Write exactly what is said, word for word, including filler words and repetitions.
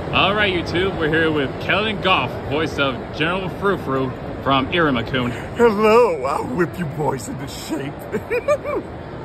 All right, YouTube, we're here with Kellen and Goff, voice of General Frou Frou from Iruma-kun. Hello, I'll whip you boys into shape.